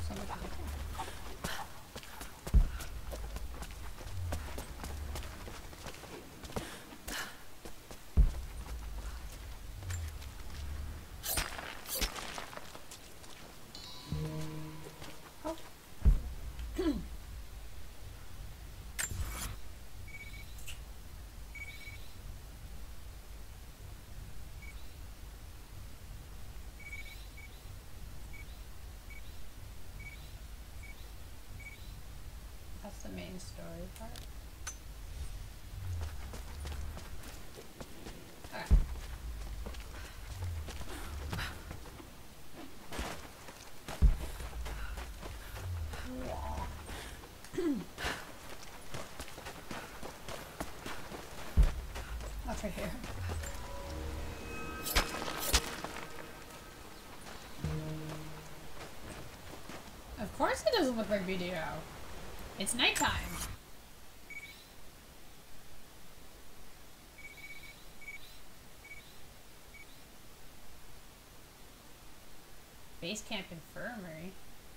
That's the main story part. Alright. What's right here? Of course it doesn't look like video. It's nighttime. Base Camp Infirmary.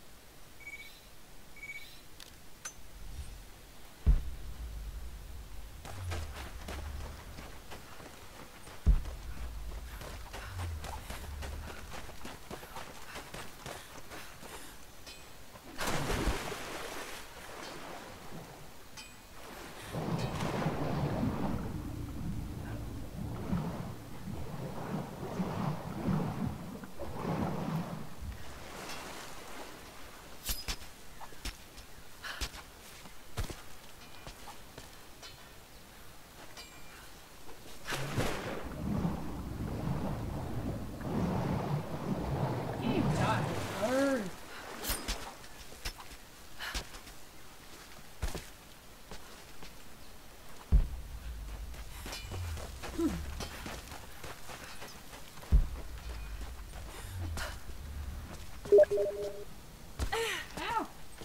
Ow!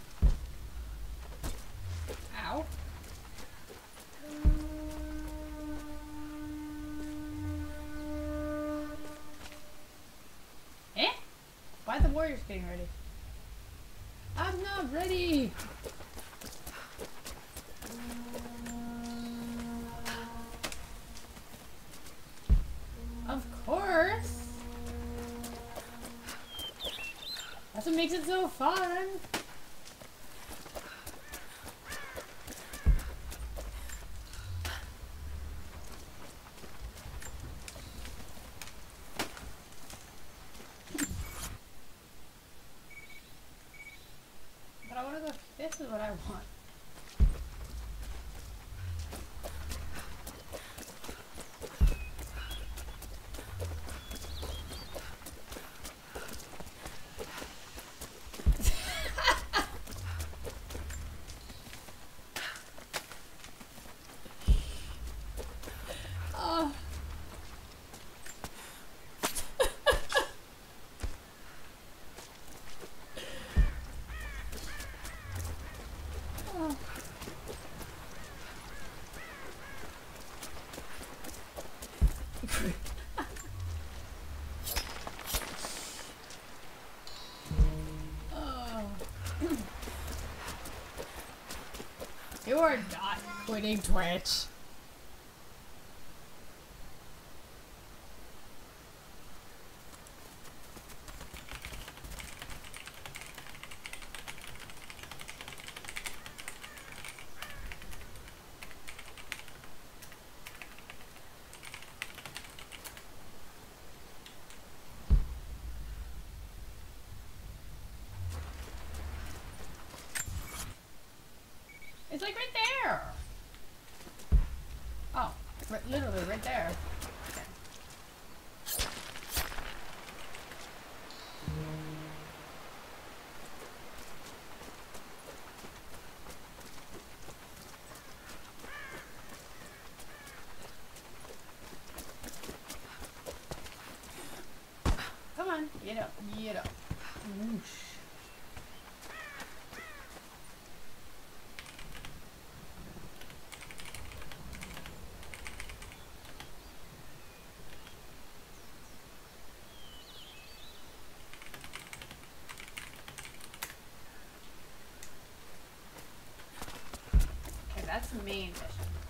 Ow! Eh? Why are the warriors getting ready? I'm not ready! Of course! That's what makes it so fun! But I wanna go, this is what I want. You are not quitting Twitch. It's like right there. Oh, literally right there. Okay. Come on, get up, get up. Whoosh. main mission.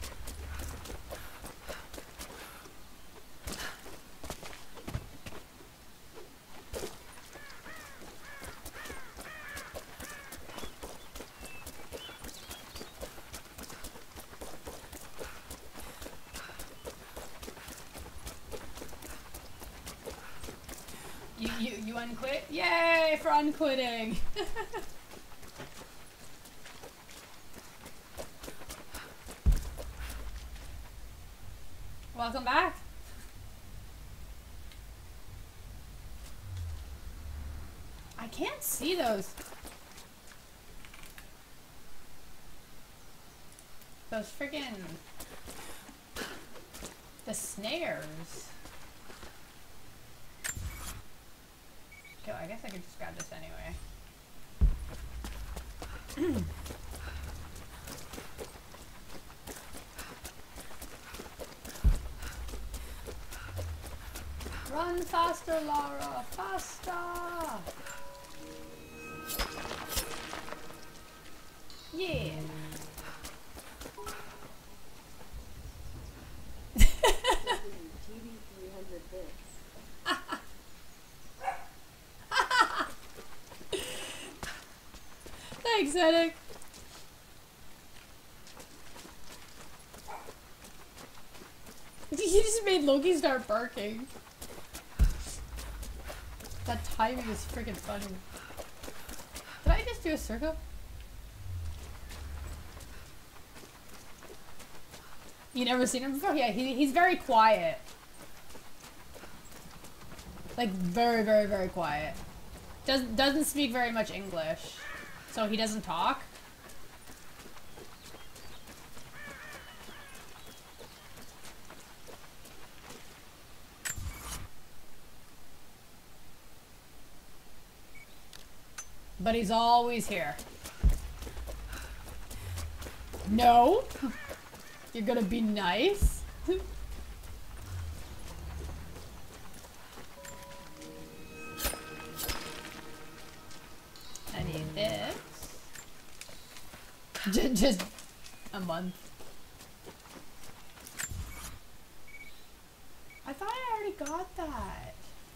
You unquit? Yay for unquitting! Welcome back. I can't see those friggin' the snares. Okay, I guess I could just grab this anyway. Run faster, Lara! Faster! Yeah! Thanks, Zedek! You just made Loki start barking. That timing is freaking funny. Did I just do a circle? You never seen him before? Yeah, he's very quiet. Like, very, very, very quiet. Doesn't speak very much English. So he doesn't talk. But he's always here. No? You're gonna be nice? I need this. Just a month. I thought I already got that.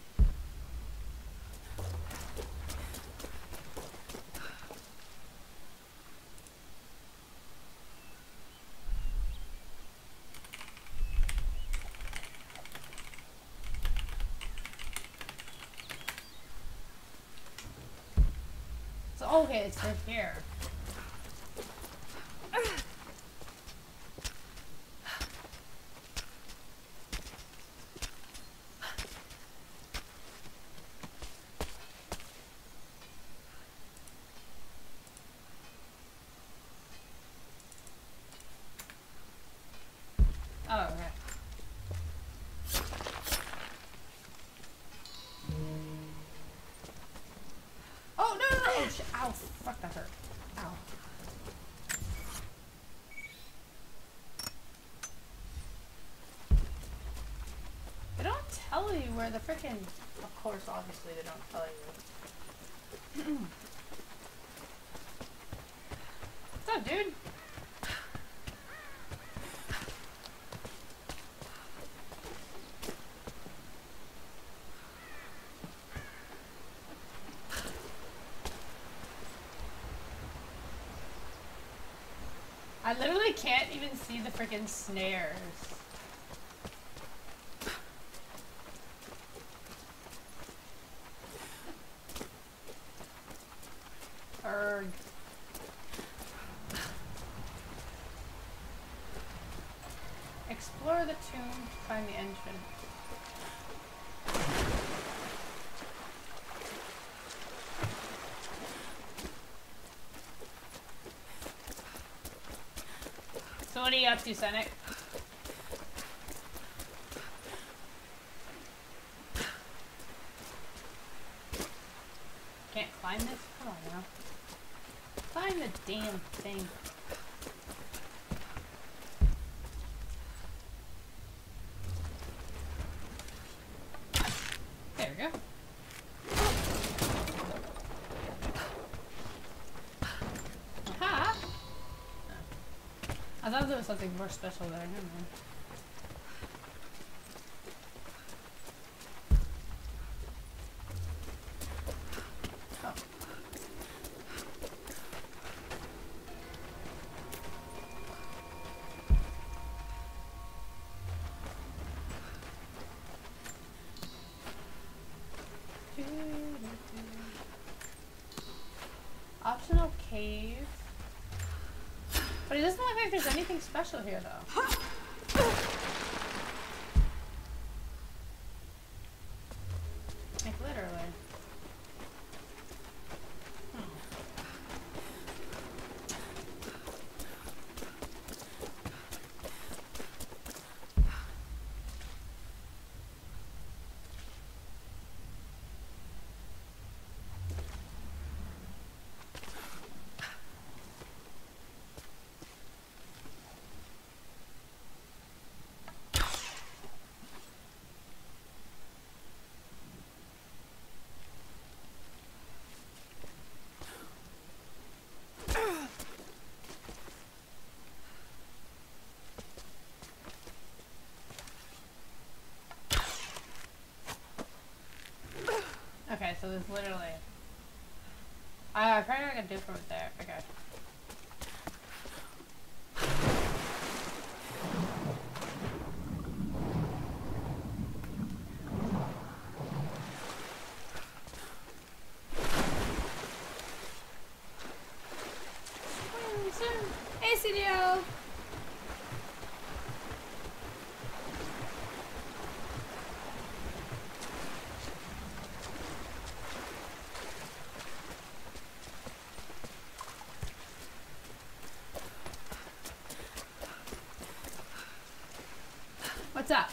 Okay, it's right here. Oh, okay. Oh, no, no, no! Oh, shit. Ow, fuck, that hurt. Ow. They don't tell you where the frickin'... Of course, obviously, they don't tell you. What's up, dude? I literally can't even see the frickin' snares. Explore the tomb to find the entrance. So what are you up to, Senek? Can't climb this? Come on now. Climb the damn thing. There we go. Aha! I I thought there was something more special there. Never mind. Oh. Optional cave. But it doesn't look like there's anything special here, though. Like, literally. Okay, so there's literally... I probably not gonna do from there. Okay. Hey, CDO! What's up?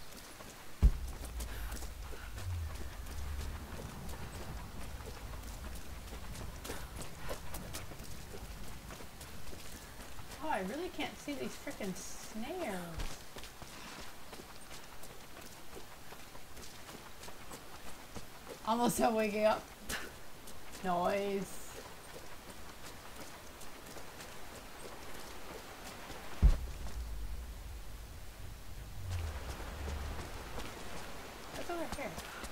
Oh, I really can't see these freaking snares. Almost done waking up. Noise. What's over here?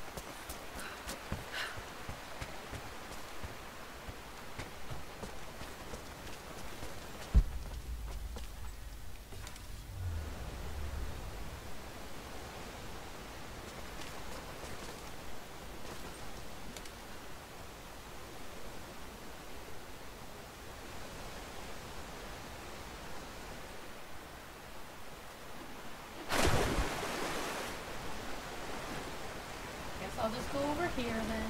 I'll just go over here then.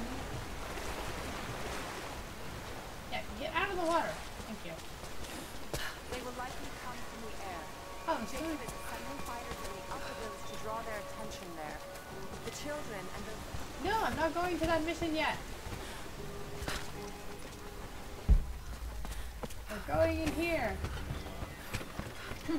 Yeah, get out of the water. Thank you. They will likely come from the air. Oh, it's Jacob good. is sending fighters in the upper village to draw their attention there. The children and the... No, I'm not going to that mission yet. We're going in here. will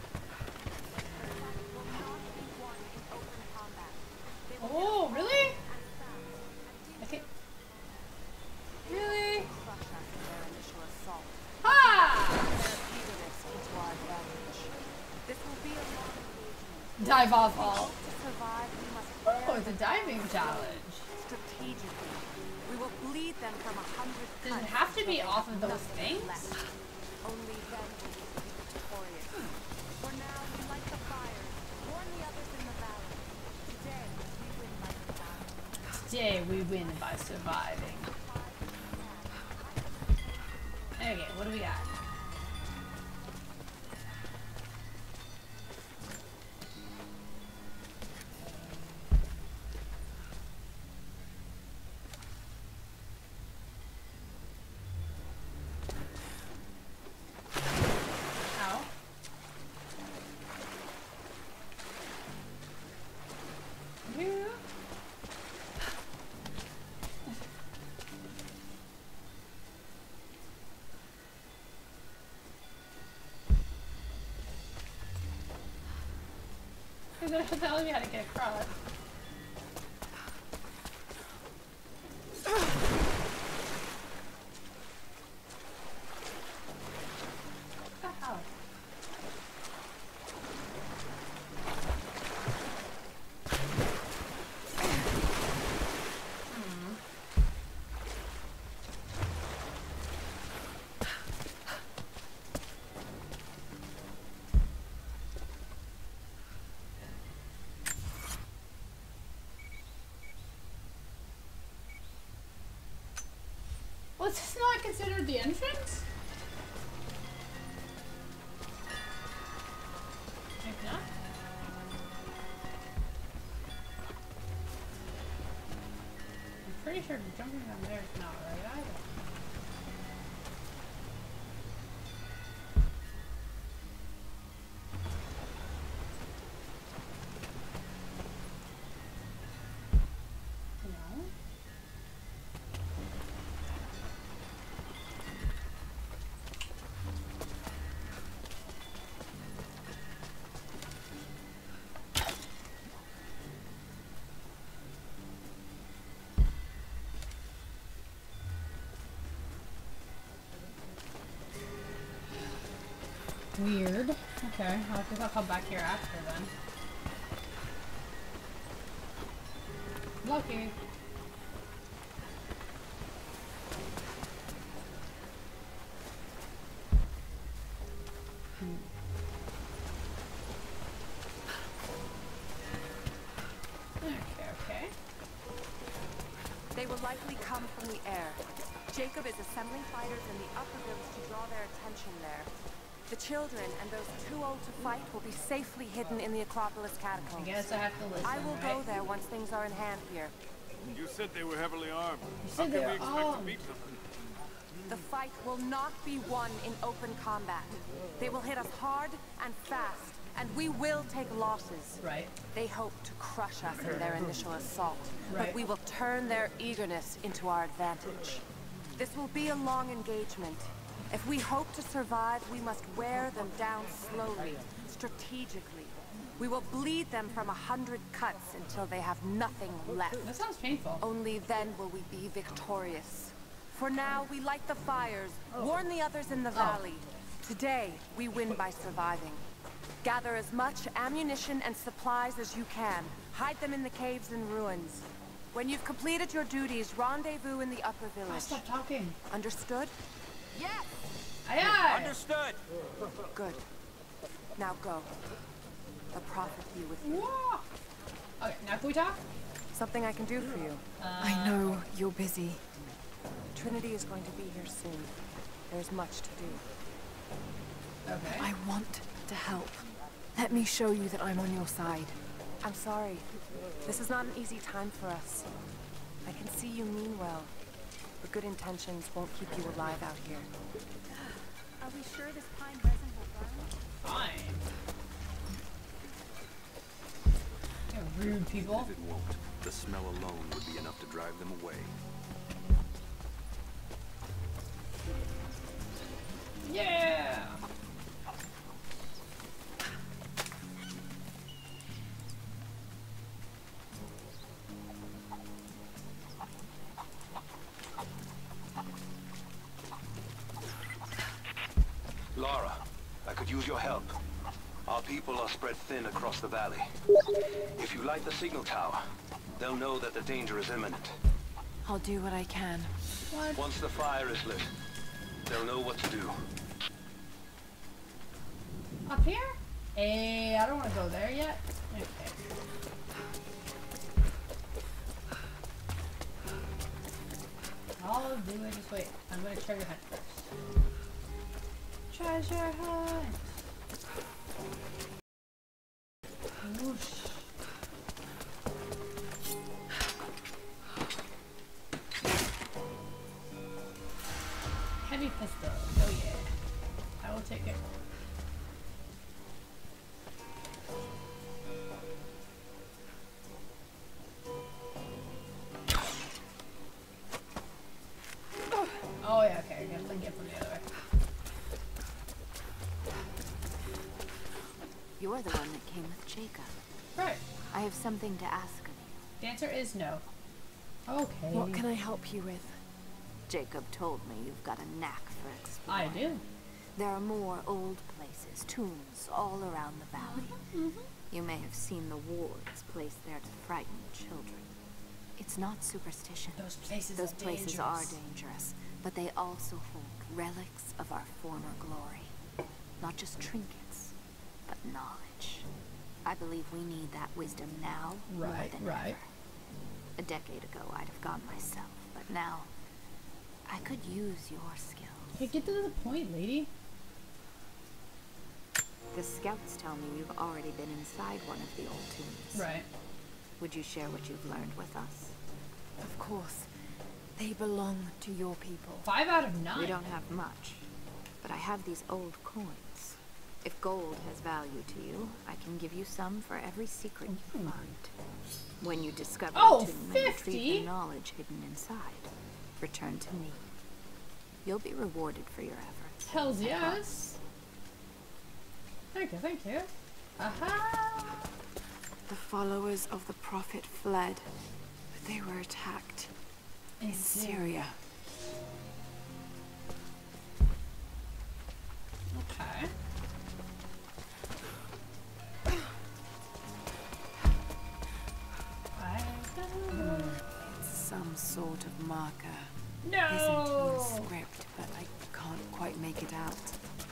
not be won in open combat. They will Oh, really? and fast. Okay. Really? Crush us in their initial assault. Ha! Their eagerness into our advantage. This will be a long engagement. Dive off all. To survive, we must Oh, it's a diving challenge. strategically. We will bleed them from 100 Does it cuts have to until be they off have of those nothing things? left. Only then will we be victorious. For now, we light the fires, warn the others in the valley. Today, we win by surviving. Today we win by surviving. Okay, what do we got? Ow. Yeah. You're gonna tell me how to get across. What the hell? Was this not considered the entrance? Maybe not. I'm pretty sure jumping down there is not right either. No. Weird. Okay, well, I guess I'll come back here after then. Lucky. Okay. They will likely come from the air. Jacob is assembling fighters in the upper village to draw their attention there. The children and those too old to fight will be safely hidden in the Acropolis I catacombs. guess I have to listen, I will right? go there once things are in hand here. You said they were heavily armed. You How said can they we were expect to armed. beat them? The fight will not be won in open combat. They will hit us hard and fast, and we will take losses. Right. They hope to crush us in their initial assault, Right. but we will turn their eagerness into our advantage. This will be a long engagement. If we hope to survive, we must wear them down slowly, strategically. We will bleed them from 100 cuts until they have nothing left. That sounds painful. Only then will we be victorious. For now, we light the fires, warn the others in the valley. Today, we win by surviving. Gather as much ammunition and supplies as you can. Hide them in the caves and ruins. When you've completed your duties, rendezvous in the upper Oh, village. stop talking. Understood? Yes! Aye, aye. Understood! Good. Now go. The prophet be with you. Whoa. Okay, now can we talk? Something I can do for you. I know you're busy. Trinity is going to be here soon. There's much to do. Okay. I want to help. Let me show you that I'm on your side. I'm sorry. This is not an easy time for us. I can see you mean well. But good intentions won't keep you alive out here. Are we sure this pine resin will burn? Fine. You rude people. If it won't, the smell alone would be enough to drive them away. Yeah. Lara, I could use your help. Our people are spread thin across the valley. If you light the signal tower, they'll know that the danger is imminent. I'll do what I can. What? Once the fire is lit, they'll know what to do. Up here? Hey, I don't want to go there yet. Okay. I'll do it. Just wait. I'm gonna treasure hunt first. Treasure hunt. Whoosh. Heavy pistol. Oh yeah. I will take it. Oh yeah, okay, I guess I get from the other way. You're the one that came with Jacob. Right. I have something to ask of you. The answer is no. Okay. What can I help you with? Jacob told me you've got a knack for exploring. I do. There are more old places, tombs, all around the valley. You may have seen the wards placed there to frighten children. It's not superstition. Those places Those are places are dangerous. dangerous, but they also hold relics of our former glory. Not just trinkets, but knowledge. I believe we need that wisdom now more Right, than right. ever. A decade ago, I'd have gone myself, but now I could use your skills. Okay, get to the point, lady. The scouts tell me you've already been inside one of the old tombs. Right. Would you share what you've learned with us? Of course. They belong to your people. 5 out of 9. We don't have much, but I have these old coins. If gold has value to you, I can give you some for every secret you find. When you discover Oh, a tomb and 50? retrieve the knowledge hidden inside, return to me. You'll be rewarded for your efforts. Hells I yes. promise. Thank you, thank you. Aha! The followers of the Prophet fled, but they were attacked in Syria. Okay. It's some sort of marker. Isn't in No! the script, but I can't quite make it out.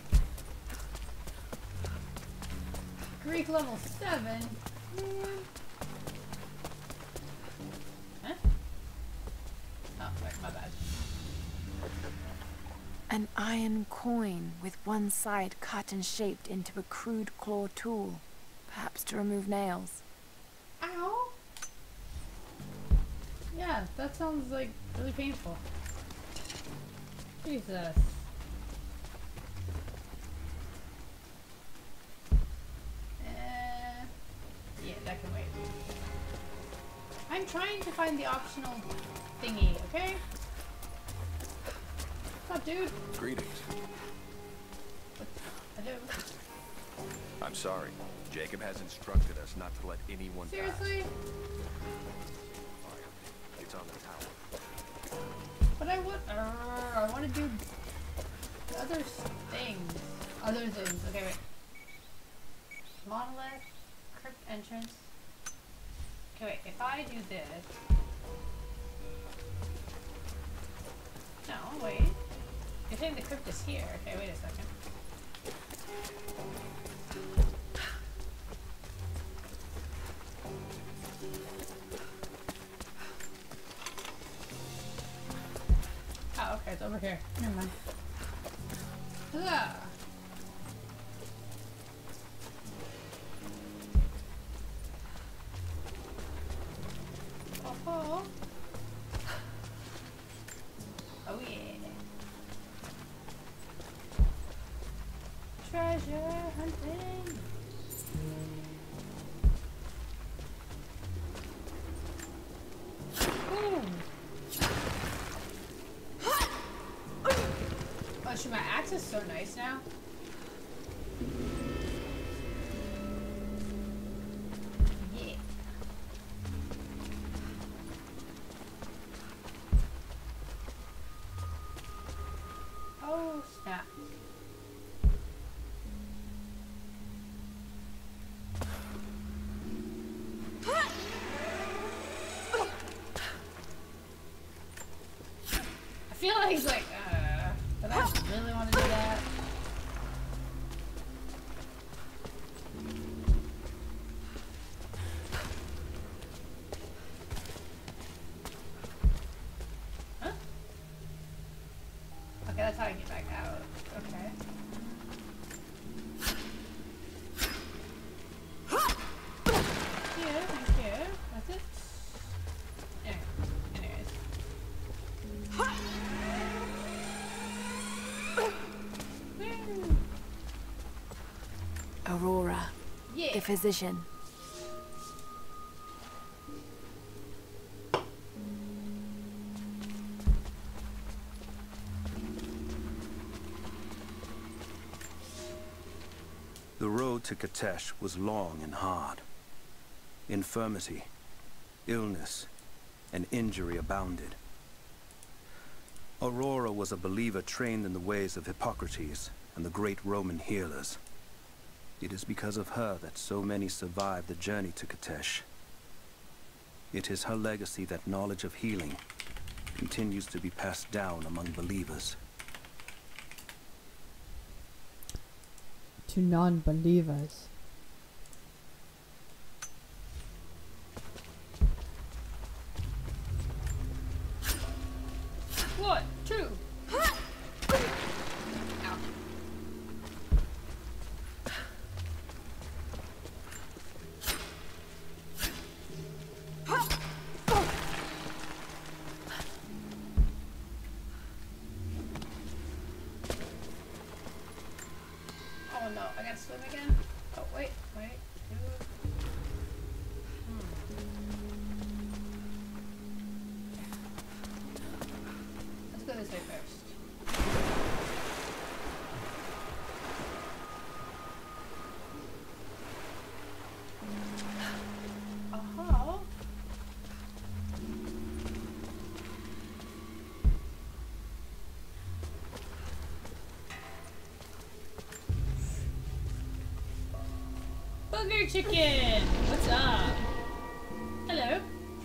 Greek level 7. Huh? Oh, wait, my bad. An iron coin with one side cut and shaped into a crude claw tool, perhaps to remove nails. Ow! Yeah, that sounds like really painful. Jesus. Yeah, that can wait. I'm trying to find the optional thingy, okay? What's up, dude? Greetings. Hello. I'm sorry. Jacob has instructed us not to let anyone Seriously? pass. It's on the tower. But I want to do other things. Other things. Okay, wait. Monolith, crypt entrance. Okay, wait. If I do this. No, wait. You're saying the crypt is here. Okay, wait a second. Oh, okay, it's over here. Never mind. Huzzah! Oh, oh yeah. Treasure hunting. Ooh. Oh shoot, my axe is so nice now. Yeah. Oh snap. I feel like he's like, but I really want to do that. Huh? Okay, that's how I get back out. Okay. Thank you, thank you. That's it. Anyways. Woo. Aurora, Yeah. the physician. The road to Katesh was long and hard. Infirmity, illness, and injury abounded. Aurora was a believer trained in the ways of Hippocrates and the great Roman healers. It is because of her that so many survived the journey to Katesh. It is her legacy that knowledge of healing continues to be passed down among believers. To non-believers. Whoa! 1, 2. Ow. Oh no, I gotta swim again? Oh, wait. Let's go this way first. Oh. Booger chicken! What's up? Hello.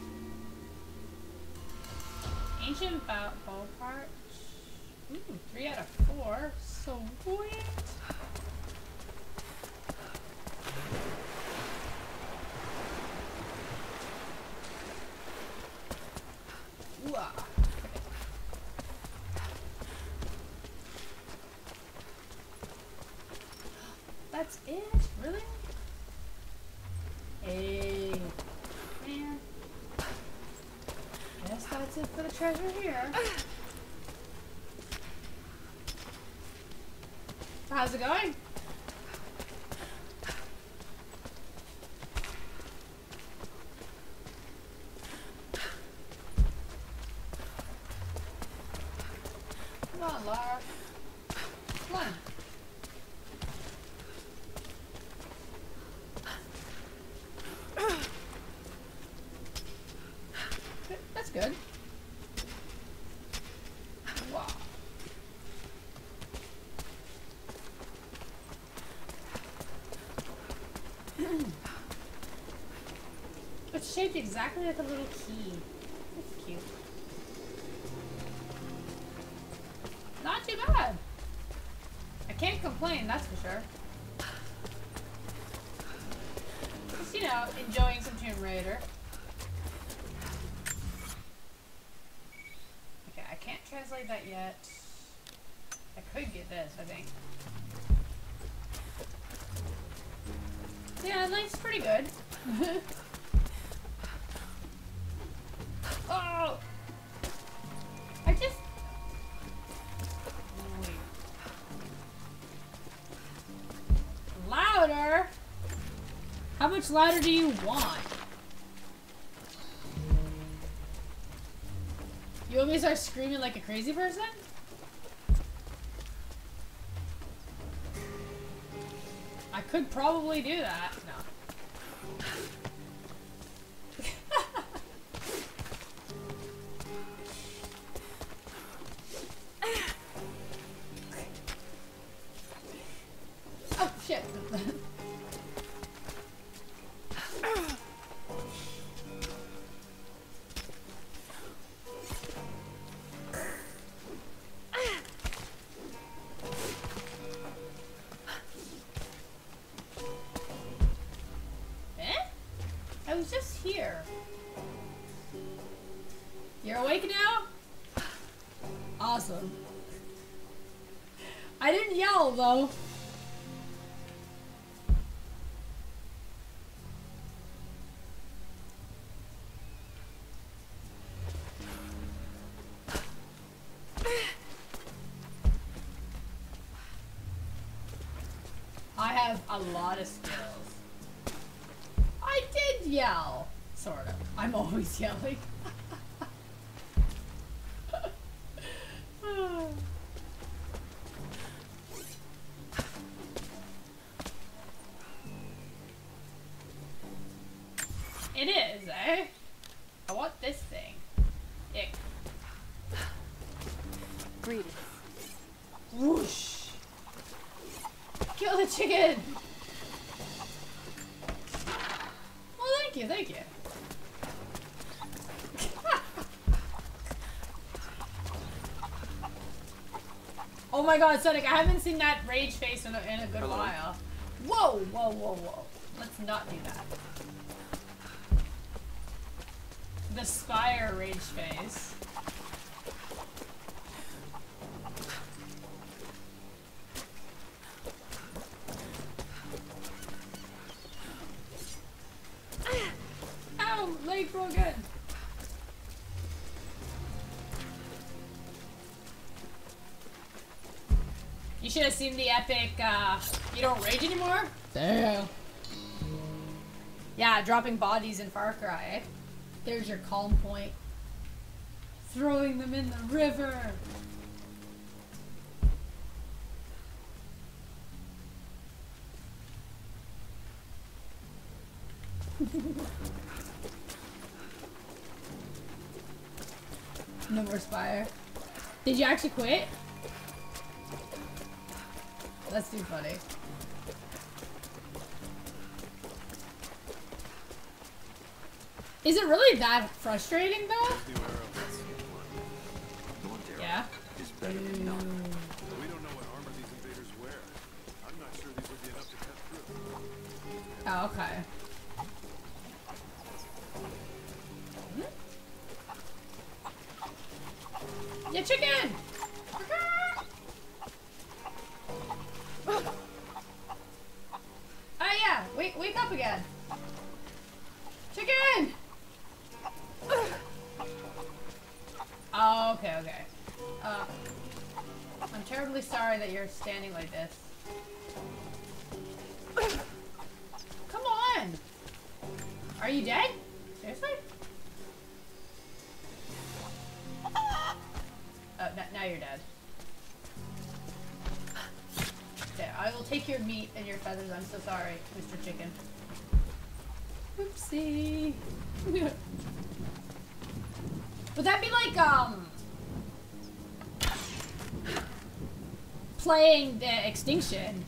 Ancient bow parts. Ooh, 3 out of 4. Sweet. Ooh, ah. That's it? Really? Hey, man. Guess that's it for the treasure here. How's it going? Come on, Lara. Come on. That's good. Wow. It's shaped exactly like a little key. That's cute. Not too bad. I can't complain, that's for sure. Just, you know, enjoying some Tomb Raider. Okay, I can't translate that yet. I could get this, I think. Yeah, life's pretty good. Oh! I just... Wait. Louder? How much louder do you want? You want me to start screaming like a crazy person? I could probably do that. No. Oh, shit. I was just here. You're awake now? Awesome. I didn't yell though. I have a lot of skills. I did yell. Sort of. I'm always yelling. It is, eh? I want this thing. Ick. Greetings. Whoosh! Kill the chicken! Well, thank you, thank you. Oh my god, Sonic, I haven't seen that rage face in a good while. Whoa, whoa, whoa, whoa. Let's not do that. The Spire rage face. should have seen the epic, you don't rage anymore? Damn. Yeah, dropping bodies in Far Cry. There's your calm point. Throwing them in the river. No more Spire. Did you actually quit? That's too funny. Is it really that frustrating though? Yeah. Is better than none. We don't know what armor these invaders wear. I'm not sure these would be enough to cut through. Oh, okay. Yeah, chicken! Oh yeah, wake up again. Chicken! Oh, okay, okay. I'm terribly sorry that you're standing like this. Come on! Are you dead? Seriously? Oh, now you're dead. Okay, I will take your meat and your feathers. I'm so sorry, Mr. Chicken. Oopsie. Would that be like, playing the Extinction?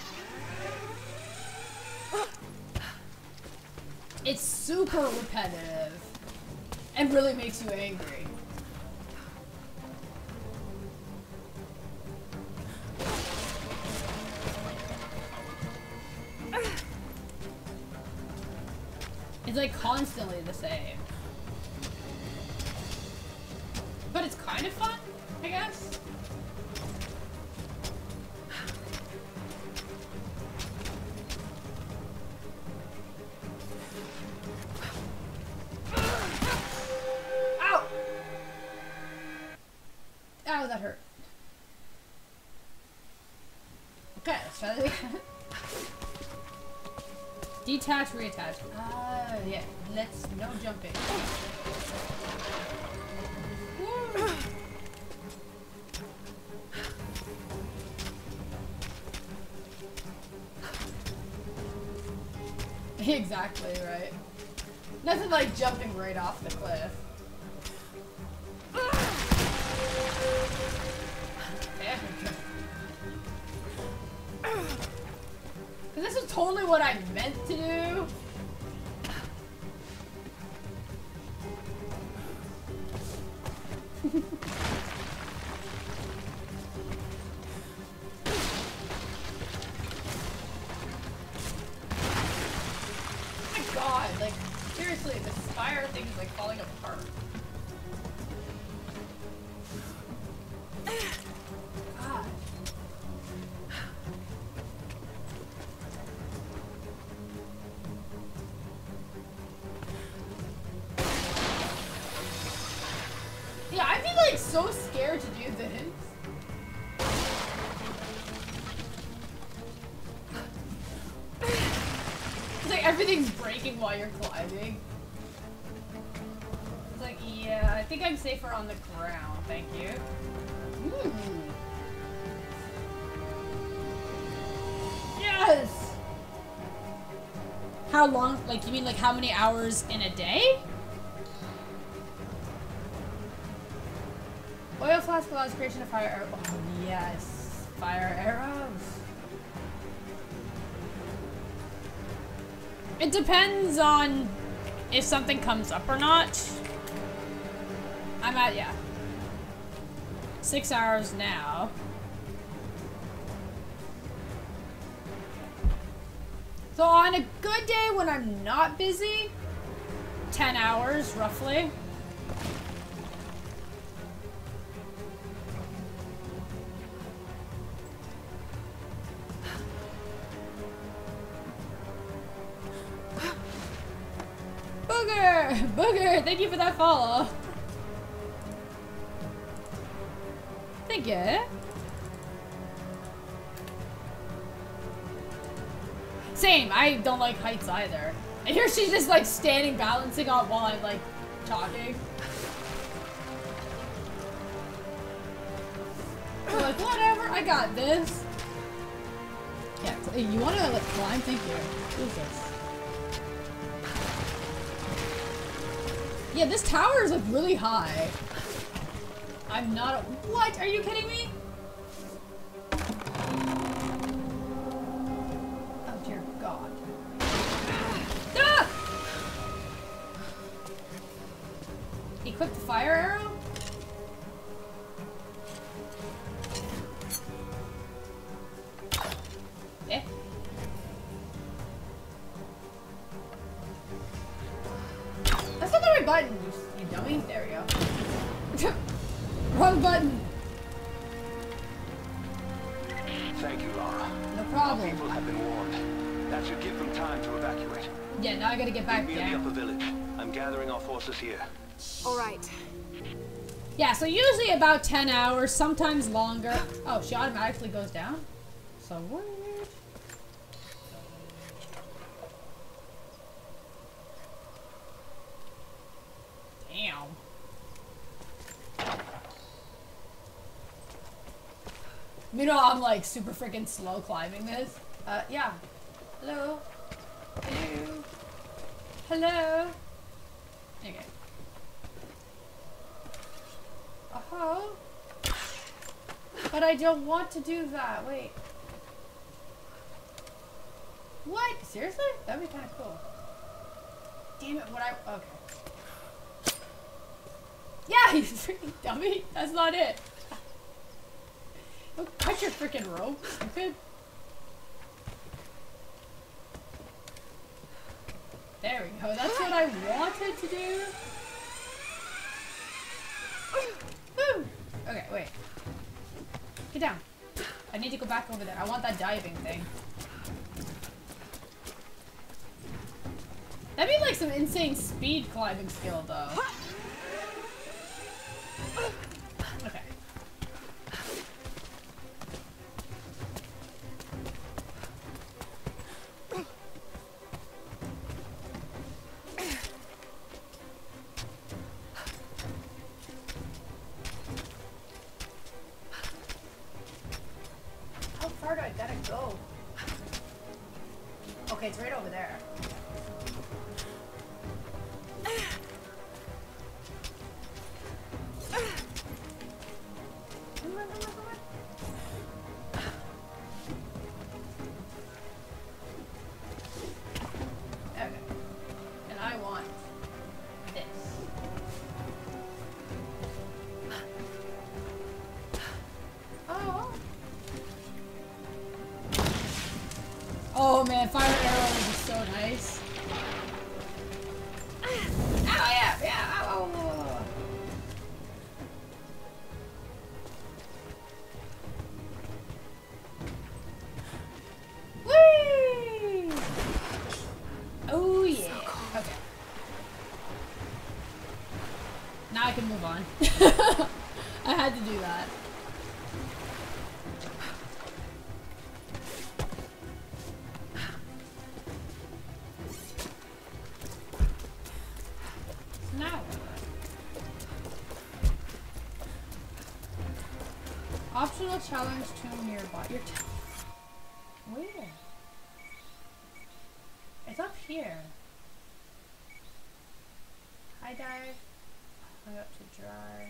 It's super repetitive and really makes you angry. It's like constantly the same. But it's kind of fun, I guess. Ow! Ow, that hurt. Okay, let's try that again. Detach, reattach. Yeah, let's, no jumping. Woo. Exactly, right. Nothing like jumping right off the cliff. This is totally what I meant to do. Oh my god, like, seriously, the Spire thing is like falling apart. God. Yeah, I'd be like so scared to do this. It's like everything's breaking while you're climbing. It's like, yeah, I think I'm safer on the ground, thank you. Ooh. Yes! How long, like, you mean like how many hours in a day? Oil flask allows creation of fire arrows. Oh, yes. Fire arrows. It depends on if something comes up or not. I'm at, yeah. 6 hours now. So on a good day when I'm not busy, 10 hours roughly. Booger, thank you for that follow. Thank you. Same. I don't like heights either. And here she's just like standing, balancing on while I'm like talking. I'm like, whatever, I got this. Yeah, you want to like climb? Thank you. Jesus. Yeah, this tower is like really high. I'm not. What? Are you kidding me? Oh dear God. Ah! Equip the fire arrow? Eh? That's not the right button, you dummy. There we go. Wrong button. Thank you, Lara. No problem. People have been warned. That should give them time to evacuate. Yeah, now I gotta get back Meet me in the upper down. village. I'm gathering our forces here. All right. Yeah, so usually about 10 hours, sometimes longer. Oh, she automatically goes down? So weird. Damn. Meanwhile, I'm like super freaking slow climbing this. Yeah. Hello? Hello? Hello? Okay. Oh. But I don't want to do that. Wait. What? Seriously? That'd be kind of cool. Damn it, what I... Okay. Yeah, you freaking dummy. That's not it. Don't cut your freaking rope, stupid. There we go. That's what I wanted to do. Woo! Okay, wait. Get down. I need to go back over there. I want that diving thing. That'd be like some insane speed climbing skill, though. Okay. How far do I gotta go? Okay, it's right over there. Okay. And I want this. Oh. Oh man, fire arrow is so nice. Ow, yeah, yeah, ow, ow, ow. Whee! Oh yeah. Okay. Now I can move on. I had to do that. Now. Optional challenge to nearby. Where? It's up here. High dive. Hung up to dry.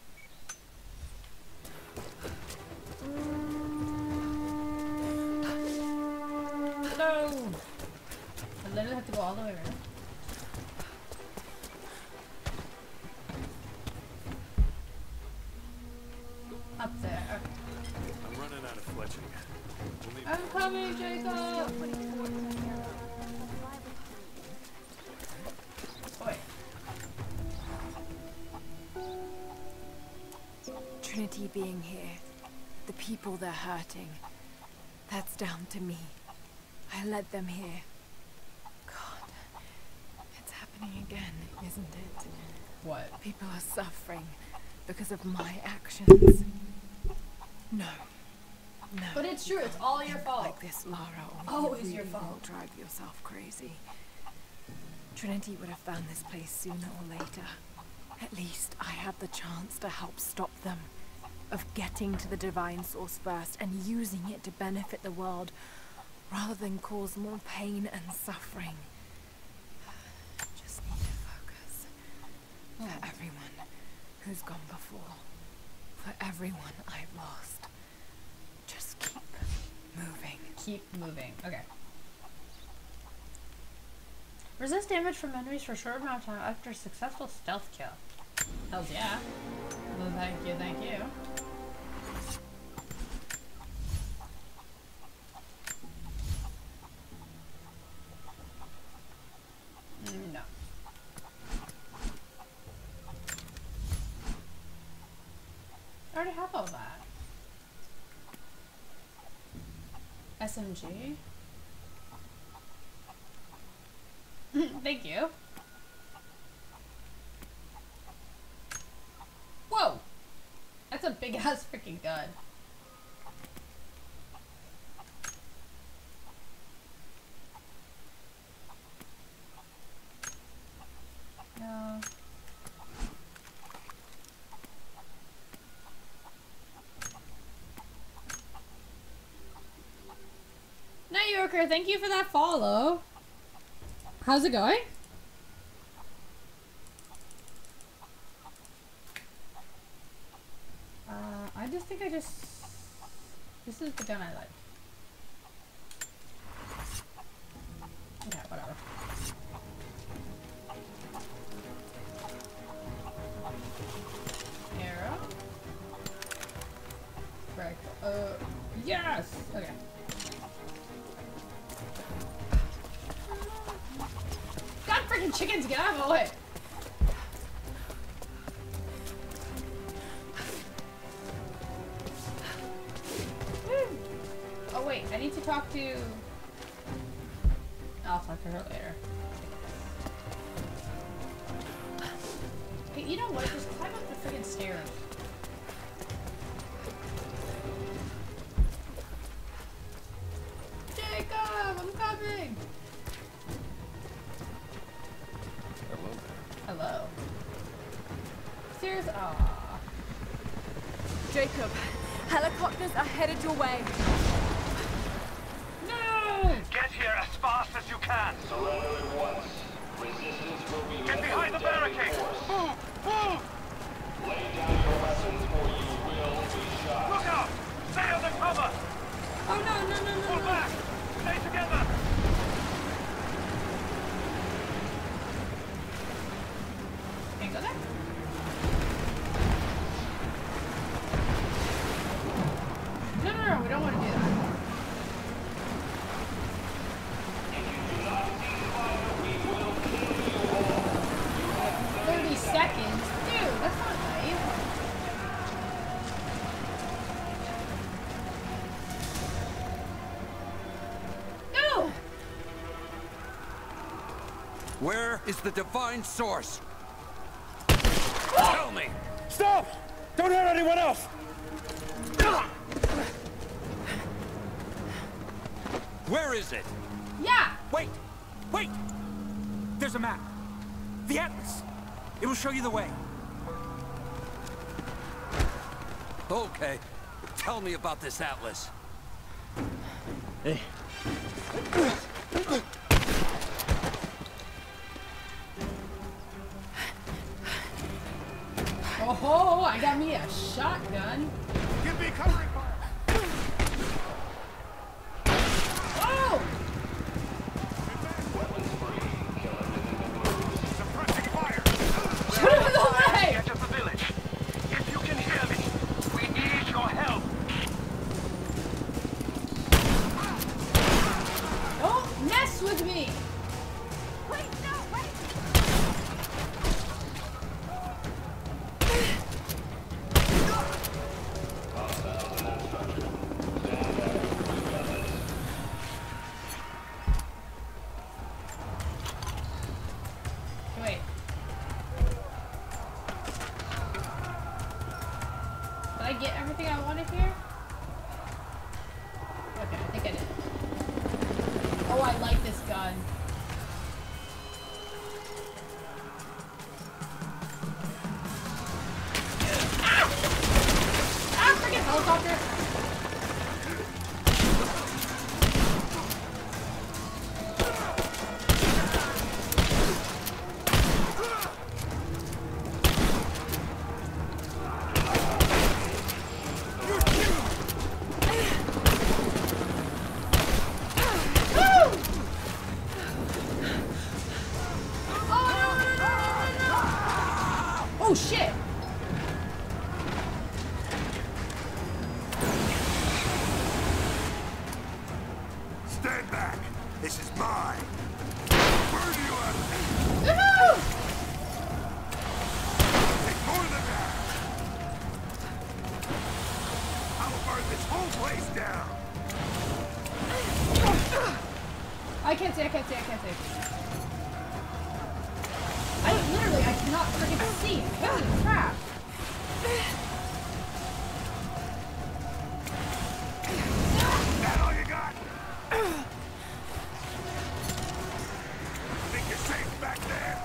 Hello! I literally have to go all the way around. Up there. Okay. I'm running out of fletching. We'll need I'm coming, Jacob! Wait. Trinity being here, the people they're hurting, that's down to me. I led them here. God, it's happening again, isn't it? What? People are suffering because of my actions. No, No. But it's true, it's all your fault. Like this, Lara, or Always you your really fault. will drive yourself crazy. Trinity would have found this place sooner or later. At least I have the chance to help stop them. Of getting to the divine source first and using it to benefit the world, rather than cause more pain and suffering. Just need to focus. For everyone who's gone before. For everyone I've lost. Just keep moving. Keep moving. Okay. Resist damage from enemies for a short amount of time after a successful stealth kill. Hells yeah. Well, thank you, thank you. No. I already have all that. SMG. Thank you. Whoa! That's a big ass freaking gun. No. Night Yorker, thank you for that follow. How's it going? I just think this is the gun I like. Okay, whatever. Arrow. Right. Yes! Okay. God freaking chickens, get out of the way! Oh wait, I need to talk to... I'll talk to her later. Hey, you know what? Just climb up the freaking stairs. Jacob, I'm coming! Hello there. Hello. Serious? Aww. Jacob, helicopters are headed your way. No! Get here as fast as you can. Surrender at once. Resistance will be Get behind the barricade. Move! Move! Lay down your weapons or you will be shot. Look out! Stay under cover! Oh no, no, no, no, Pull no. back! Stay together! Can you go there? No, no, no, we don't want to do that. If you do not cease fire, we will kill you all. You have 30 seconds? Dude, that's not nice. No! Where is the divine source? Tell me! Stop! Don't hurt anyone else! Where is it? Yeah! Wait! Wait! There's a map. The Atlas. It will show you the way. Okay. Tell me about this atlas. Hey. Oh, I got me a shotgun. Give me covering fire! Oh! Suppressing fire! Shoot him in the leg! Get to the village. If you can hear me, we need your help. Don't mess with me! Wait, no, wait! Wait. Did I get everything I wanted here? Okay, I think I did. Oh, I like this gun. Ah! Ah, freaking helicopter! Oh shit! Stand back! This is mine! Where do you have it? Woohoo! Take more than that! I will burn this whole place down! I can't see. I cannot freaking see. Holy crap! That all you got? Think you're safe back there?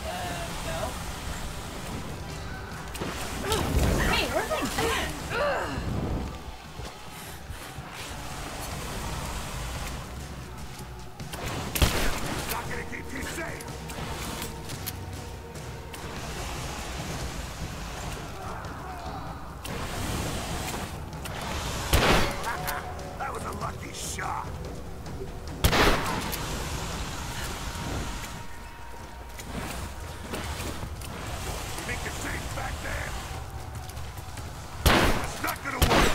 No. Hey, where's my gun? Not gonna keep you safe! That was a lucky shot! You think you're safe back there? It's not gonna work!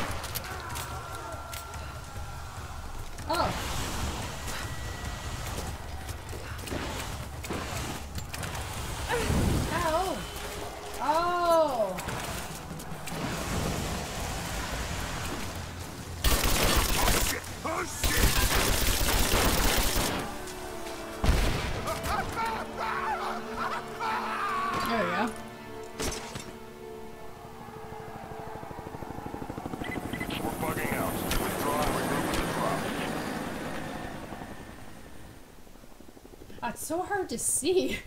Oh. Ow. Oh. Oh shit! Oh shit! There we go. We're bugging out. Withdraw and regroup with the drop. It's so hard to see.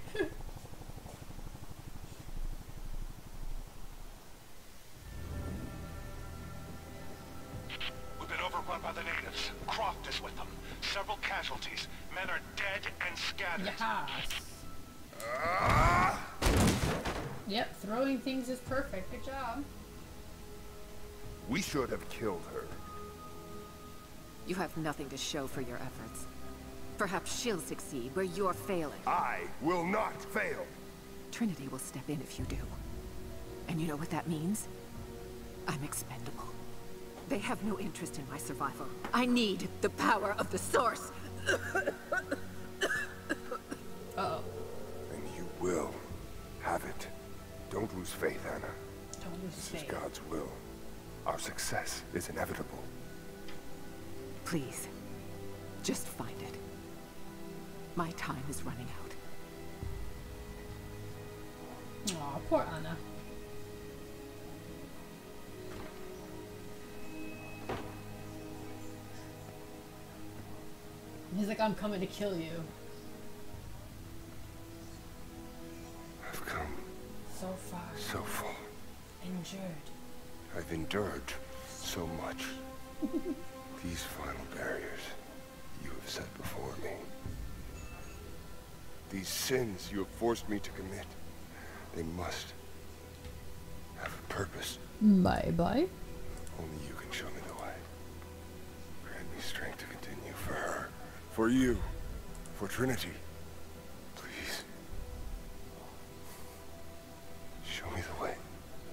We've been overrun by the natives. Croft is with them. Several casualties. Men are dead and scattered. Yes. Yep, throwing things is perfect. Good job. We should have killed her. You have nothing to show for your efforts. Perhaps she'll succeed where you're failing. I will not fail. Trinity will step in if you do. And you know what that means? I'm expendable. They have no interest in my survival. I need the power of the Source. Uh-oh. And you will have it. Don't lose faith, Anna. Don't lose This faith. is God's will. Our success is inevitable. Please, just find it. My time is running out. Aw, poor Anna. He's like, I'm coming to kill you. I've come So far. so far. Endured. I've endured so much. These final barriers you have set before me. These sins you have forced me to commit. They must have a purpose. Bye-bye. Only you can show me the way. Grant me strength to continue for her. For you. For Trinity. Please. Show me the way.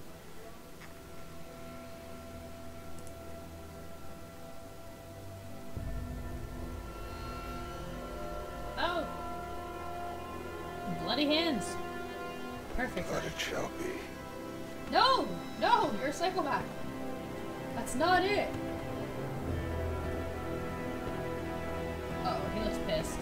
Oh. Bloody hands. Perfect. But it shall be. No! No! You're a psychopath. That's not it. Uh oh, he looks pissed.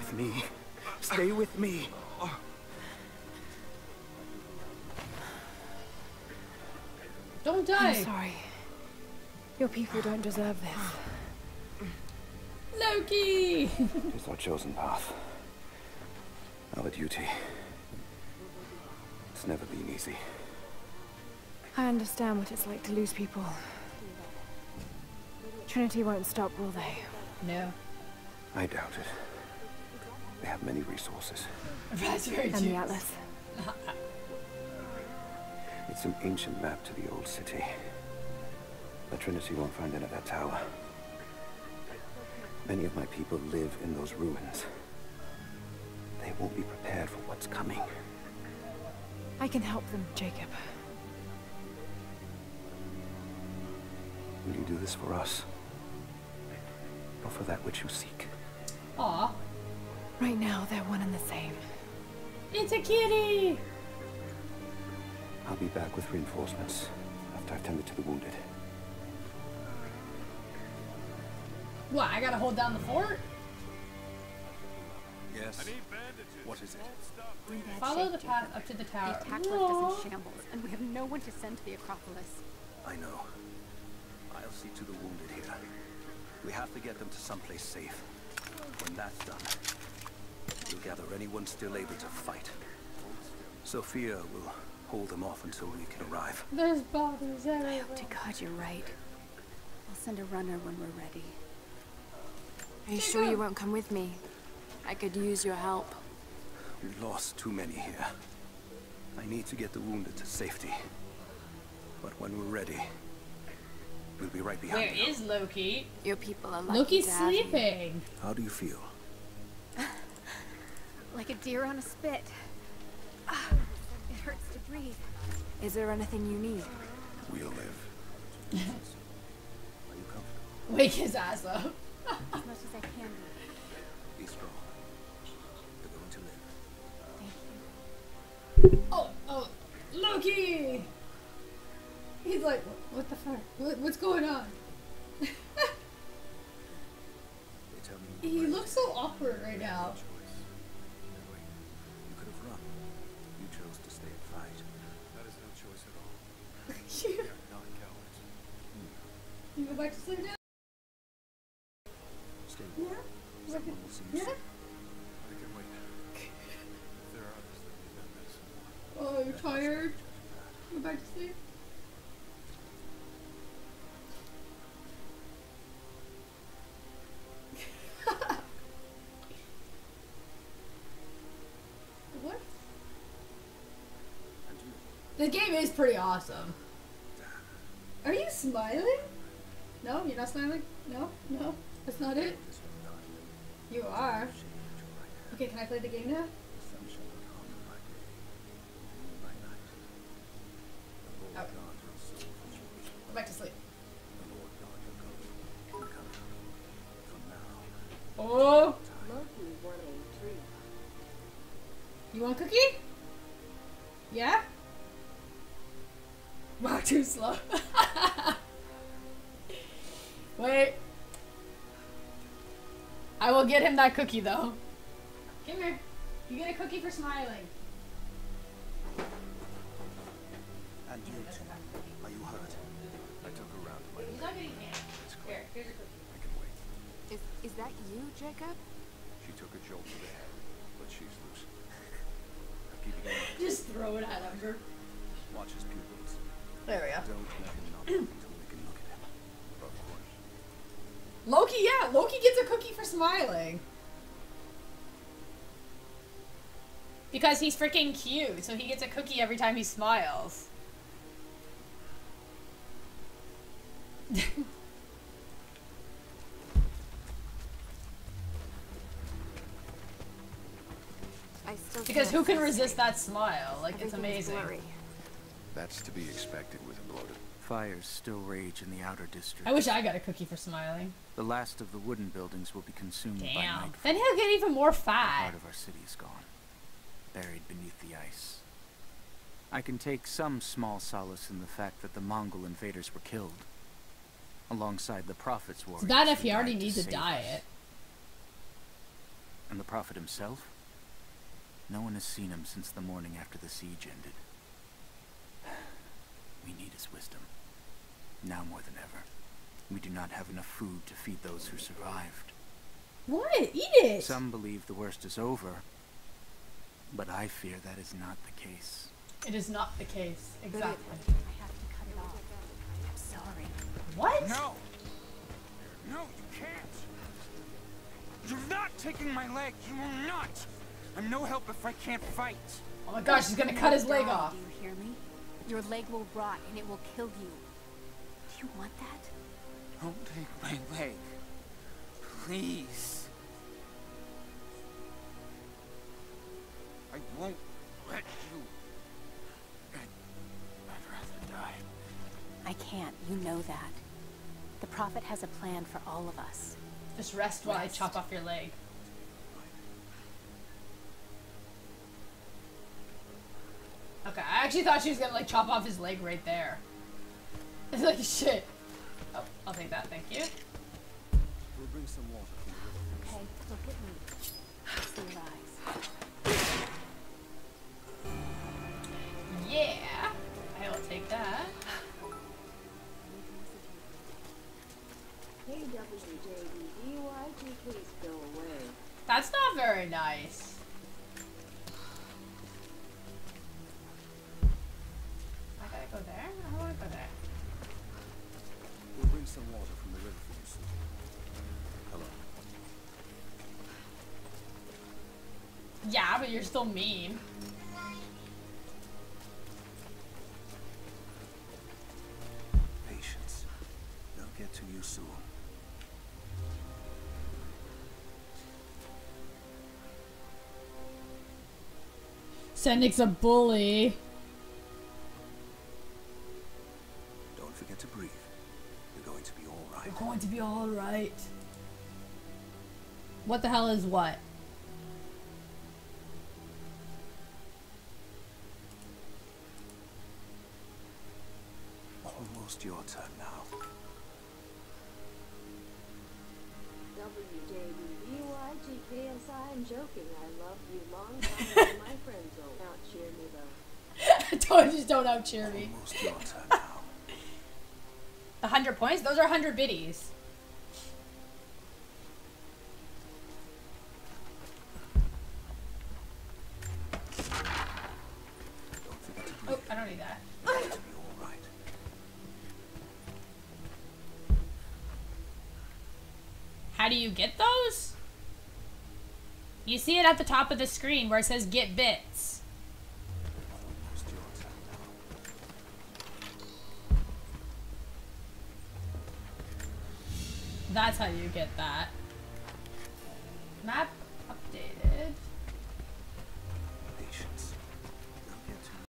with me. Stay with me. Don't die. I'm sorry. Your people don't deserve this. Loki! It is our chosen path. Our duty. It's never been easy. I understand what it's like to lose people. Trinity won't stop, will they? No. I doubt it. They have many resources. That's very And the Atlas. It's an ancient map to the old city. But Trinity won't find it at that tower. Many of my people live in those ruins. They won't be prepared for what's coming. I can help them, Jacob. Will you do this for us? Or for that which you seek? Aw. Right now, they're one and the same. It's a kitty! I'll be back with reinforcements after I've tended to the wounded. What, I gotta hold down the fort? Yes. What is it? Follow the path up to the tower. The attack left us in shambles, and we have no one to send to the Acropolis. I know. I'll see to the wounded here. We have to get them to someplace safe. When that's done, we'll gather anyone still able to fight. Sophia will hold them off until we can arrive. There's bodies everywhere. I hope to God you're right. I'll send a runner when we're ready. Are you sure you won't come with me? I could use your help. We lost too many here. I need to get the wounded to safety. But when we're ready, we'll be right behind you. Where is Loki? Your people are lucky Loki's to have you. sleeping. How do you feel? Like a deer on a spit. It hurts to breathe. Is there anything you need? We'll live. Are you comfortable? Wake his ass up. As much as I can be. Be strong. You're going to live. Thank you. Oh, Loki! He's like, what the fuck? What's going on? They tell me He looks so awkward right now. you could have run. You chose to stay and fight. That is no choice at all. We are not cowards. You go back to sleep now? Stay Yeah? warm. Someone will see you Yeah? soon. I can wait. If there are others that need that medicine more. Oh, you're tired? Go back to sleep? What? And you? The game is pretty awesome. Are you smiling? No, you're not smiling? No? No? That's not it? You are. Okay, can I play the game now? Oh. Go back to sleep. Oh! You want a cookie? Yeah? Wow, too slow. Wait. I will get him that cookie though. Come here. You get a cookie for smiling. And you too. Are you hurt? I took her round to my He's not getting hand. Here, here's your cookie. I can wait. Is that you, Jacob? She took a jolt to the head, but she's loose. Keep it in. Just throw it at him. Watch his pupils. There we go. Don't let him knock until we can look at him. Of course. Loki, yeah, Loki gets a cookie for smiling. Because he's freaking cute, so he gets a cookie every time he smiles. I still Because can't who can see resist straight. that smile? Like, it's Everything's amazing. blurry. That's to be expected with a bloated. Fires still rage in the outer district. I wish I got a cookie for smiling. The last of the wooden buildings will be consumed by Damn. nightfall. Then he'll get even more The fat. heart of our city is gone, buried beneath the ice. I can take some small solace in the fact that the Mongol invaders were killed, alongside the Prophet's warriors. It's bad if who he already died to needs a save us. diet. And the Prophet himself? No one has seen him since the morning after the siege ended. We need his wisdom. Now more than ever. We do not have enough food to feed those who survived. What? Eat it! Some believe the worst is over, but I fear that is not the case. It is not the case. Exactly. I have to cut it off. I'm sorry. What? No! No, you can't! You're not taking my leg! You will not! I'm no help if I can't fight! Oh my gosh, she's gonna cut his leg off. Do you hear me? Your leg will rot and it will kill you. Do you want that? Don't take my leg. Please. I won't let you. I'd rather die. I can't. You know that. The Prophet has a plan for all of us. Just rest while I chop off your leg. Okay, I actually thought she was gonna like chop off his leg right there. It's like shit. Oh, I'll take that, thank you. We'll bring some water. Okay, look at me. I see your eyes. Yeah, I will take that. Hey WJDD, why'd you please go away? That's not very nice. I gotta go there? I don't wanna go there. We'll bring some water from the river for you soon. Hello. Yeah, but you're still mean. Patience. They'll get to you soon. Sendik's a bully. Don't forget to breathe. You're going to be all right. You're going to be all right. What the hell is what? Almost your turn now. WJDD, YGKSI, I'm joking. I love you long time ago. My friends will out cheer me though. Just don't out cheer me. Almost your turn now. 100 points? Those are 100 biddies. Oh, I don't need that. How do you get those? You see it at the top of the screen where it says get bits. That's how you get that. Map